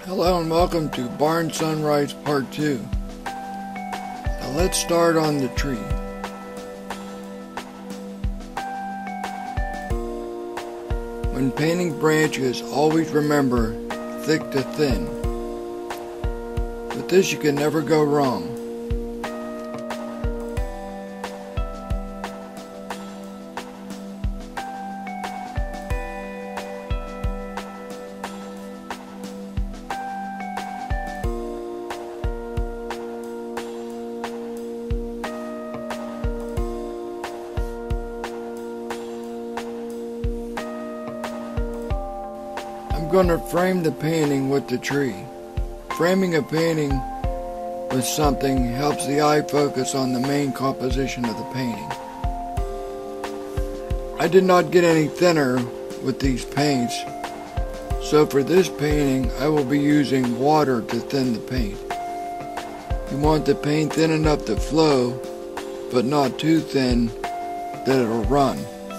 Hello and welcome to Barn Sunrise Part 2. Now let's start on the tree. When painting branches, always remember thick to thin. With this you can never go wrong. I'm going to frame the painting with the tree. Framing a painting with something helps the eye focus on the main composition of the painting. I did not get any thinner with these paints, so for this painting I will be using water to thin the paint. You want the paint thin enough to flow, but not too thin that it'll run.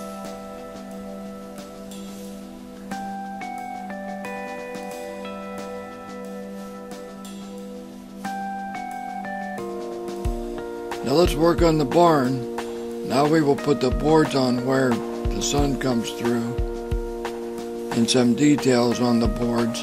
Now let's work on the barn. Now we will put the boards on where the sun comes through and some details on the boards.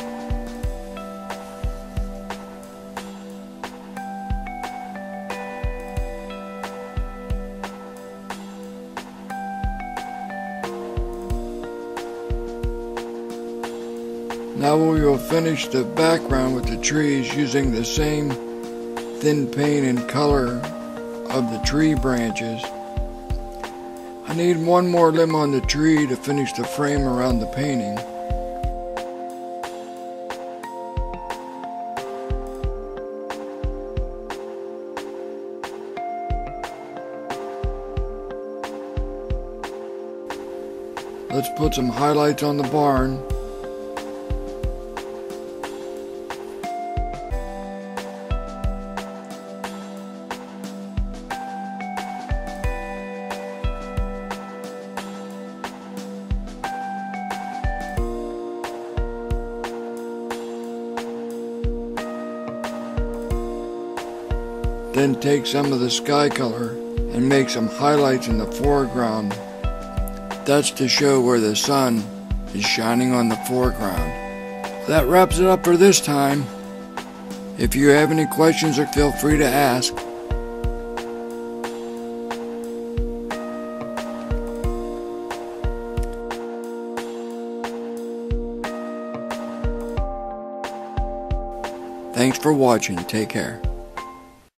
Now we will finish the background with the trees using the same thin paint and color of the tree branches. I need one more limb on the tree to finish the frame around the painting. Let's put some highlights on the barn. Then take some of the sky color and make some highlights in the foreground. That's to show where the sun is shining on the foreground. That wraps it up for this time. If you have any questions, feel free to ask. Thanks for watching. Take care.